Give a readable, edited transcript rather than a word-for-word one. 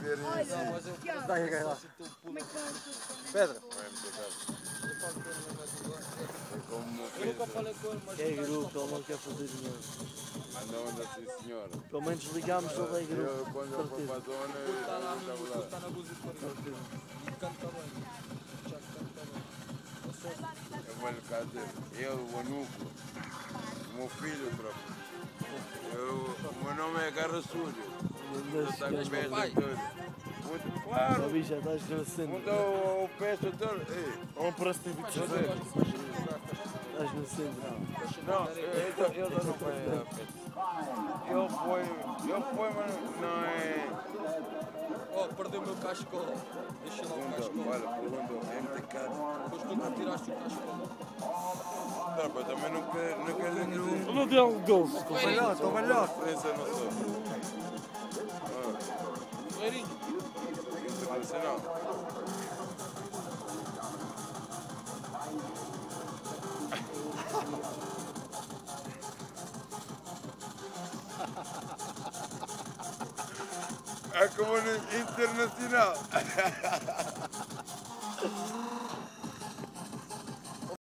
dizer isso. Dá aí, lá. Como é que vai? Pedra. Eu nunca falei com ele, É grupo, ele não quer fazer dinheiro. anda sim, senhora. Pelo menos ligamos, ele é grupo. Quando eu for para a zona, eu Está lá estava mesmo, lá. está na Búzia de Paris. E canta bem. Já canta bem. Eu vou lhe cá dizer, o Anuco, o meu filho, tropa. O meu nome é Garra Súlio. Eu estou com o peso todo. Muito claro. Já vi, já estás crescendo. Mudou o peso todo. Vamos para esse tipo de fazer. Estás no centro. Não, eu não fui a peso. Eu fui, mas não é... Oh, perdeu o meu cachecol. Deixa lá o cachecol. Olha, perguntou, é muito caro. Depois tu não tiraste o cachecol. Tropa, também não quero nenhum... Não deu um gol. Estou melhor. Diferença não sou. Ferreirinho. Internacional. É como no internacional.